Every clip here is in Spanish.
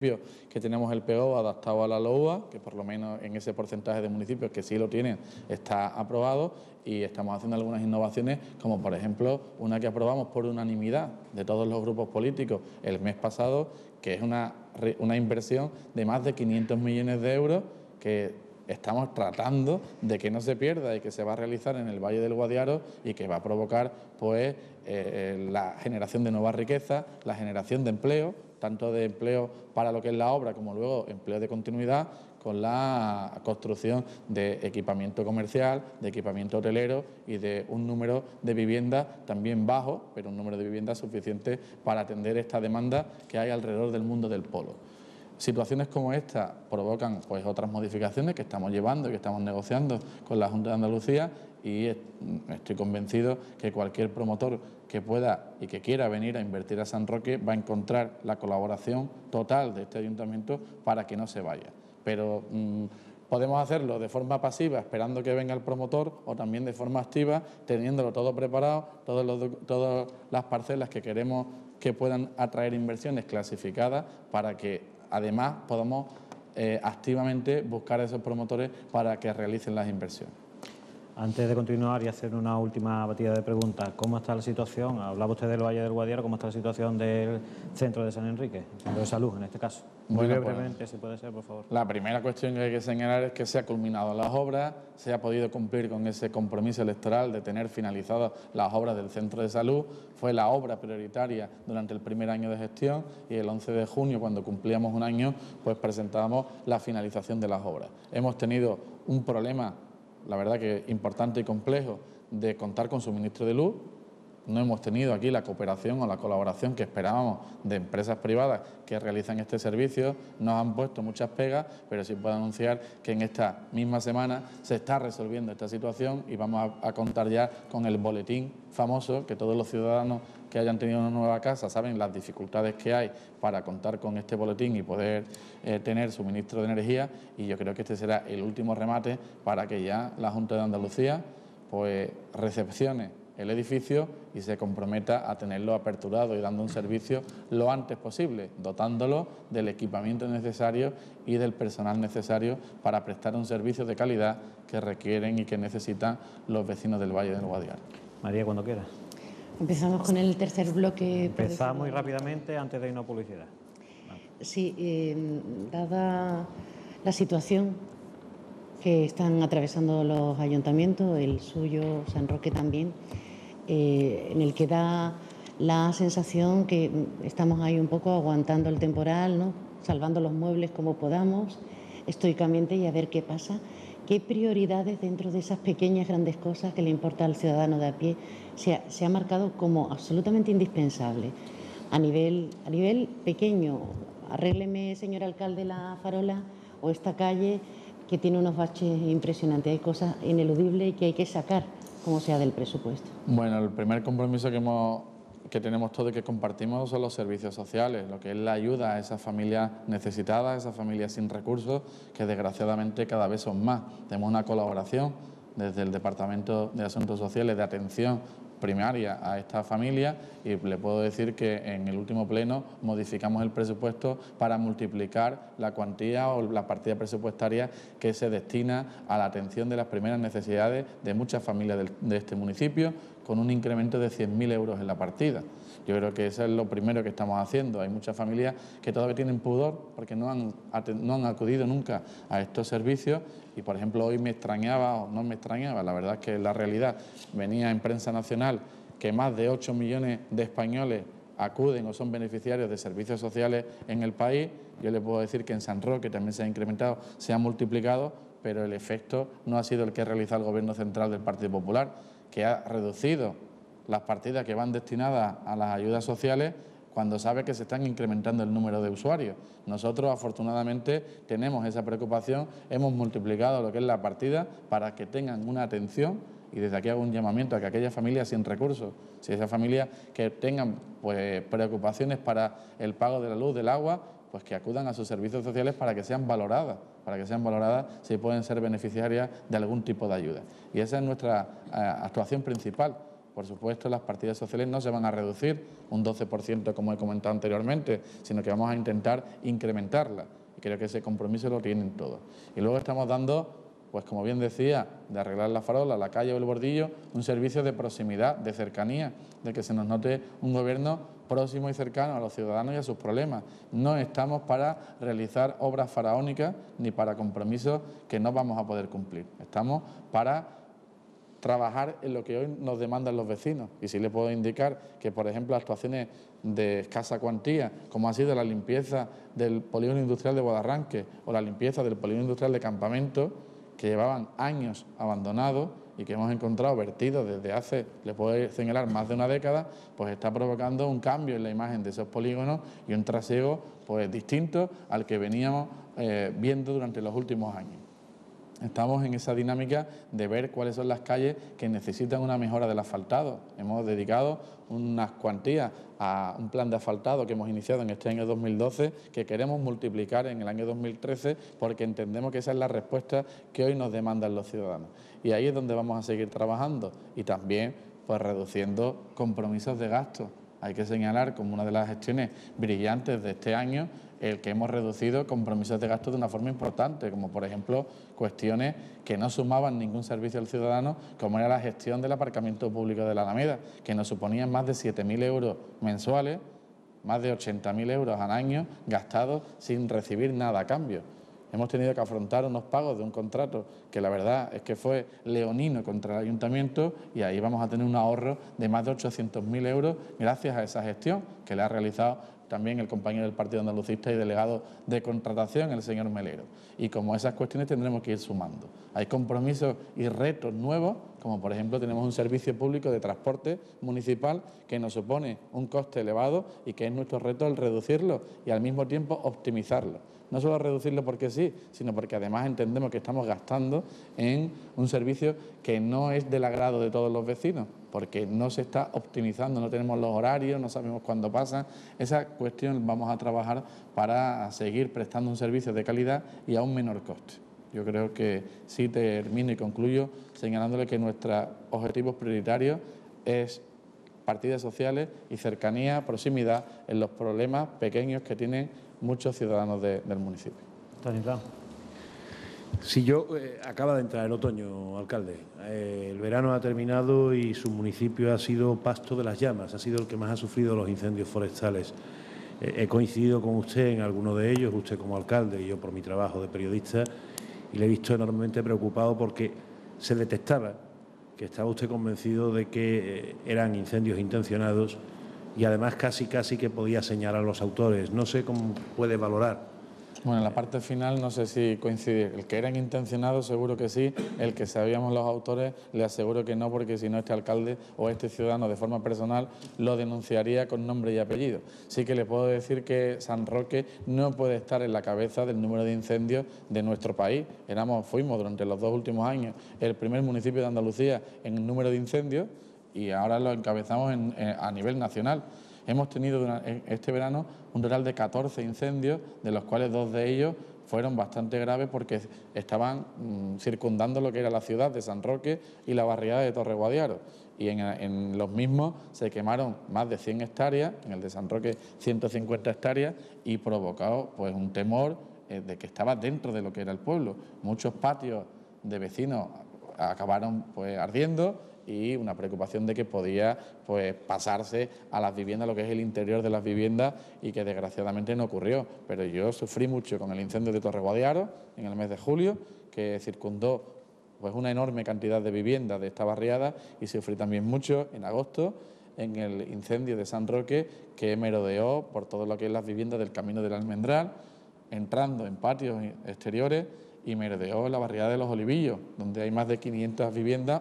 que tenemos el PO adaptado a la LOUA, que por lo menos en ese porcentaje de municipios que sí lo tienen está aprobado, y estamos haciendo algunas innovaciones, como por ejemplo una que aprobamos por unanimidad de todos los grupos políticos el mes pasado, que es una inversión de más de 500 millones de euros que estamos tratando de que no se pierda y que se va a realizar en el Valle del Guadiaro y que va a provocar pues la generación de nuevas riquezas, la generación de empleo, tanto de empleo para lo que es la obra como luego empleo de continuidad, con la construcción de equipamiento comercial, de equipamiento hotelero y de un número de viviendas también bajo, pero un número de viviendas suficiente para atender esta demanda que hay alrededor del mundo del polo. Situaciones como esta provocan pues otras modificaciones que estamos llevando y que estamos negociando con la Junta de Andalucía, y estoy convencido que cualquier promotor que pueda y que quiera venir a invertir a San Roque va a encontrar la colaboración total de este ayuntamiento para que no se vaya. Pero podemos hacerlo de forma pasiva, esperando que venga el promotor, o también de forma activa, teniéndolo todo preparado, todas las parcelas que queremos que puedan atraer inversiones clasificadas, para que además podamos activamente buscar a esos promotores para que realicen las inversiones. Antes de continuar y hacer una última batida de preguntas, ¿cómo está la situación? Hablaba usted del Valle del Guadiaro, ¿cómo está la situación del centro de San Enrique, centro de salud en este caso? Muy brevemente, si puede ser, por favor. La primera cuestión que hay que señalar es que se ha culminado las obras, se ha podido cumplir con ese compromiso electoral de tener finalizadas las obras del centro de salud. Fue la obra prioritaria durante el primer año de gestión, y el 11 de junio, cuando cumplíamos un año, pues presentábamos la finalización de las obras. Hemos tenido un problema, la verdad que importante y complejo, de contar con suministro de luz. No hemos tenido aquí la cooperación o la colaboración que esperábamos de empresas privadas que realizan este servicio. Nos han puesto muchas pegas, pero sí puedo anunciar que en esta misma semana se está resolviendo esta situación, y vamos a contar ya con el boletín famoso, que todos los ciudadanos que hayan tenido una nueva casa saben las dificultades que hay para contar con este boletín y poder tener suministro de energía, y yo creo que este será el último remate para que ya la Junta de Andalucía pues recepcione el edificio y se comprometa a tenerlo aperturado y dando un servicio lo antes posible, dotándolo del equipamiento necesario y del personal necesario para prestar un servicio de calidad que requieren y que necesitan los vecinos del Valle del Guadiaro. María, cuando quiera. Empezamos con el tercer bloque. Empezamos muy rápidamente antes de irnos a publicidad. Sí, dada la situación que están atravesando los ayuntamientos, el suyo, San Roque también, en el que da la sensación que estamos ahí un poco aguantando el temporal, ¿no? Salvando los muebles como podamos, estoicamente, y a ver qué pasa. ¿Qué prioridades dentro de esas pequeñas, grandes cosas que le importa al ciudadano de a pie se ha marcado como absolutamente indispensable? A nivel pequeño, arrégleme, señor alcalde, la farola, o esta calle que tiene unos baches impresionantes. Hay cosas ineludibles y que hay que sacar, como sea del presupuesto. Bueno, el primer compromiso que tenemos todos y que compartimos son los servicios sociales, lo que es la ayuda a esas familias necesitadas, esas familias sin recursos, que desgraciadamente cada vez son más. Tenemos una colaboración desde el Departamento de Asuntos Sociales de atención primaria a esta familia, y le puedo decir que en el último pleno modificamos el presupuesto para multiplicar la cuantía o la partida presupuestaria que se destina a la atención de las primeras necesidades de muchas familias de este municipio, con un incremento de 100.000 euros en la partida. Yo creo que eso es lo primero que estamos haciendo. Hay muchas familias que todavía tienen pudor porque no han acudido nunca a estos servicios, y por ejemplo hoy me extrañaba, o no me extrañaba, la verdad es que la realidad venía en prensa nacional, que más de 8 millones de españoles acuden o son beneficiarios de servicios sociales en el país. Yo le puedo decir que en San Roque también se ha incrementado, se ha multiplicado, pero el efecto no ha sido el que ha realizado el Gobierno central del Partido Popular, que ha reducido las partidas que van destinadas a las ayudas sociales cuando sabe que se están incrementando el número de usuarios. Nosotros, afortunadamente, tenemos esa preocupación, hemos multiplicado lo que es la partida para que tengan una atención, y desde aquí hago un llamamiento a que aquellas familias sin recursos, si esas familias que tengan pues preocupaciones para el pago de la luz, del agua, pues que acudan a sus servicios sociales para que sean valoradas si pueden ser beneficiarias de algún tipo de ayuda. Y esa es nuestra actuación principal, por supuesto, las partidas sociales no se van a reducir un 12%, como he comentado anteriormente, sino que vamos a intentar incrementarlas. Y creo que ese compromiso lo tienen todos. Y luego estamos dando, pues como bien decía, de arreglar la farola, la calle o el bordillo, un servicio de proximidad, de cercanía, de que se nos note un gobierno próximo y cercano a los ciudadanos y a sus problemas. No estamos para realizar obras faraónicas ni para compromisos que no vamos a poder cumplir. Estamos para trabajar en lo que hoy nos demandan los vecinos. Y sí le puedo indicar que, por ejemplo, actuaciones de escasa cuantía, como ha sido la limpieza del polígono industrial de Guadarranque o la limpieza del polígono industrial de Campamento, que llevaban años abandonados y que hemos encontrado vertidos desde hace, le puedo señalar, más de una década, pues está provocando un cambio en la imagen de esos polígonos y un trasiego pues distinto al que veníamos viendo durante los últimos años. Estamos en esa dinámica de ver cuáles son las calles que necesitan una mejora del asfaltado. Hemos dedicado unas cuantías a un plan de asfaltado que hemos iniciado en este año 2012, que queremos multiplicar en el año 2013, porque entendemos que esa es la respuesta que hoy nos demandan los ciudadanos. Y ahí es donde vamos a seguir trabajando y también pues reduciendo compromisos de gasto. Hay que señalar como una de las gestiones brillantes de este año el que hemos reducido compromisos de gasto de una forma importante, como por ejemplo cuestiones que no sumaban ningún servicio al ciudadano, como era la gestión del aparcamiento público de la Alameda, que nos suponían más de 7.000 euros mensuales, más de 80.000 euros al año gastados sin recibir nada a cambio. Hemos tenido que afrontar unos pagos de un contrato que la verdad es que fue leonino contra el ayuntamiento y ahí vamos a tener un ahorro de más de 800.000 euros gracias a esa gestión que le ha realizado también el compañero del Partido Andalucista y delegado de contratación, el señor Melero. Y como esas cuestiones tendremos que ir sumando. Hay compromisos y retos nuevos, como por ejemplo tenemos un servicio público de transporte municipal que nos supone un coste elevado y que es nuestro reto el reducirlo y al mismo tiempo optimizarlo. No solo reducirlo porque sí, sino porque además entendemos que estamos gastando en un servicio que no es del agrado de todos los vecinos, porque no se está optimizando, no tenemos los horarios, no sabemos cuándo pasa. Esa cuestión vamos a trabajar para seguir prestando un servicio de calidad y a un menor coste. Yo creo que sí termino y concluyo señalándole que nuestros objetivos prioritarios es partidas sociales y cercanía, proximidad en los problemas pequeños que tienen muchos ciudadanos del municipio. Estanislao. Si yo acaba de entrar el otoño, alcalde. El verano ha terminado y su municipio ha sido pasto de las llamas, ha sido el que más ha sufrido los incendios forestales. He coincidido con usted en alguno de ellos, usted como alcalde y yo por mi trabajo de periodista, y le he visto enormemente preocupado porque se detectaba que estaba usted convencido de que eran incendios intencionados y además casi que podía señalar a los autores. No sé cómo puede valorar. Bueno, en la parte final no sé si coincidir. El que eran intencionados seguro que sí, el que sabíamos los autores le aseguro que no, porque si no este alcalde o este ciudadano de forma personal lo denunciaría con nombre y apellido. Sí que le puedo decir que San Roque no puede estar en la cabeza del número de incendios de nuestro país. Fuimos durante los 2 últimos años el primer municipio de Andalucía en el número de incendios y ahora lo encabezamos a nivel nacional. Hemos tenido este verano un total de 14 incendios, de los cuales 2 de ellos fueron bastante graves porque estaban circundando lo que era la ciudad de San Roque y la barriada de Torre Guadiaro. Y en los mismos se quemaron más de 100 hectáreas, en el de San Roque 150 hectáreas, y provocó pues un temor de que estaba dentro de lo que era el pueblo. Muchos patios de vecinos acabaron pues ardiendo, y una preocupación de que podía pues pasarse a las viviendas, lo que es el interior de las viviendas, y que desgraciadamente no ocurrió. Pero yo sufrí mucho con el incendio de Torre Guadiaro en el mes de julio, que circundó pues una enorme cantidad de viviendas de esta barriada, y sufrí también mucho en agosto en el incendio de San Roque, que merodeó por todo lo que es las viviendas del Camino del Almendral, entrando en patios exteriores, y merodeó en la barriada de Los Olivillos, donde hay más de 500 viviendas.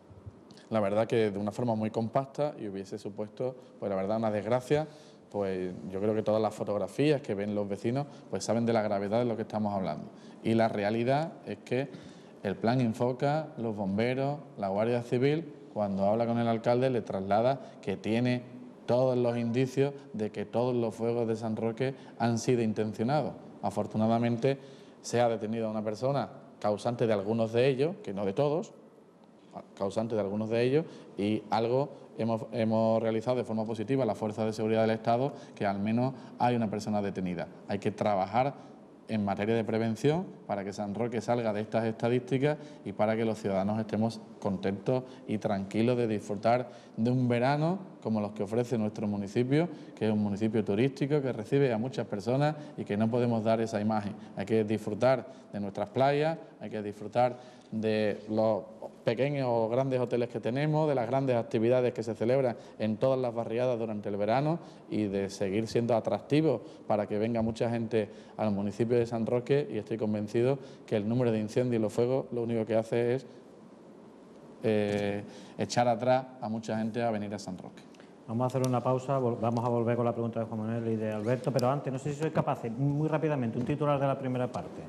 La verdad que de una forma muy compacta, y hubiese supuesto, pues la verdad, una desgracia. Pues yo creo que todas las fotografías que ven los vecinos pues saben de la gravedad de lo que estamos hablando. Y la realidad es que el plan Infoca, los bomberos, la Guardia Civil, cuando habla con el alcalde le traslada que tiene todos los indicios de que todos los fuegos de San Roque han sido intencionados. Afortunadamente se ha detenido a una persona causante de algunos de ellos, que no de todos, causante de algunos de ellos, y algo hemos realizado de forma positiva las fuerzas de seguridad del Estado, que al menos hay una persona detenida. Hay que trabajar en materia de prevención para que San Roque salga de estas estadísticas y para que los ciudadanos estemos contentos y tranquilos de disfrutar de un verano como los que ofrece nuestro municipio, que es un municipio turístico que recibe a muchas personas y que no podemos dar esa imagen. Hay que disfrutar de nuestras playas, hay que disfrutar de los pequeños o grandes hoteles que tenemos, de las grandes actividades que se celebran en todas las barriadas durante el verano y de seguir siendo atractivos para que venga mucha gente al municipio de San Roque, y estoy convencido que el número de incendios y los fuegos lo único que hace es echar atrás a mucha gente a venir a San Roque. Vamos a hacer una pausa, vamos a volver con la pregunta de Juan Manuel y de Alberto, pero antes, no sé si sois capaces, muy rápidamente, un titular de la primera parte.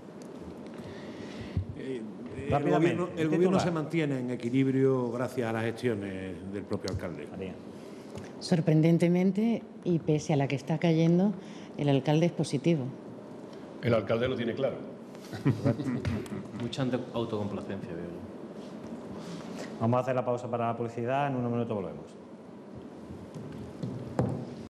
El gobierno se mantiene en equilibrio gracias a las gestiones del propio alcalde. María. Sorprendentemente, y pese a la que está cayendo, el alcalde es positivo. El alcalde lo tiene claro. Mucha autocomplacencia, veo. Vamos a hacer la pausa para la publicidad, en unos minutos volvemos.